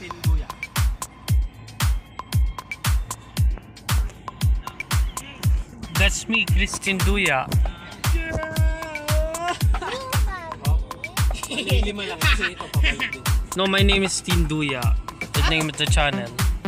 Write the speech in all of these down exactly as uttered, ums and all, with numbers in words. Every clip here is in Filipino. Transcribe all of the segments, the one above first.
Christine Duya. That's me, Christine Duya. Lima lang kasi ito papalit. No, my name is Teen Duya. The name of the channel.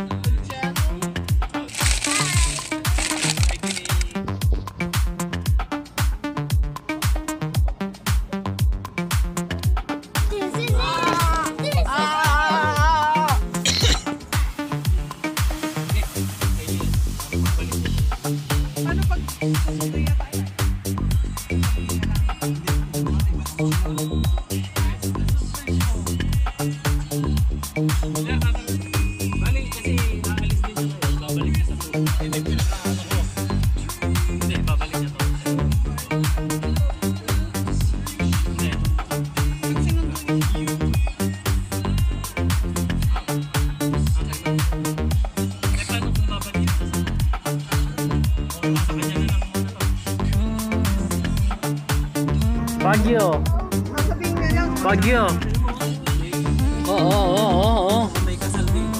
Balik kasi nakalis din siya. Babalik niya sa to. Hindi pinakaano ko. Hindi, babalik niya to. Hindi. Eh, paano kung babalik niya sa o, sa kanya na lang muna to. Baguio. Baguio. Oh, oh, oh, oh, oh. May kasal dito.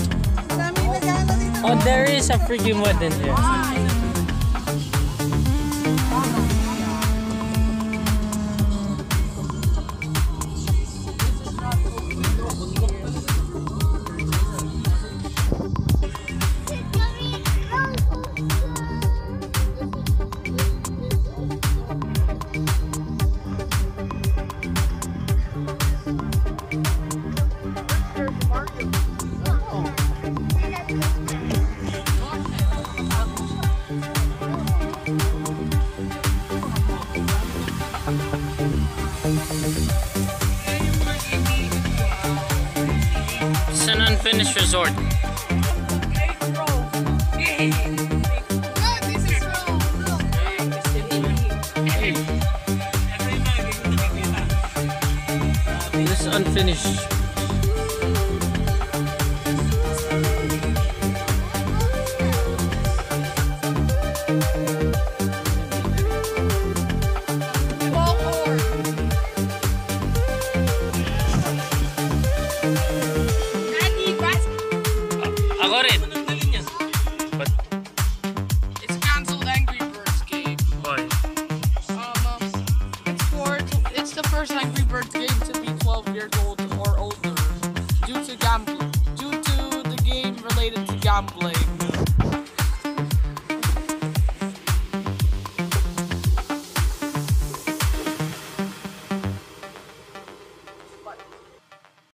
Oh, there is a freaking wedding here. It's an unfinished resort. This is unfinished. Ako rin. But It's canceled Angry Birds game. why? Um, it's for it's the first Angry Birds game to be twelve years old or older due to gambling. Due to the game related to gambling.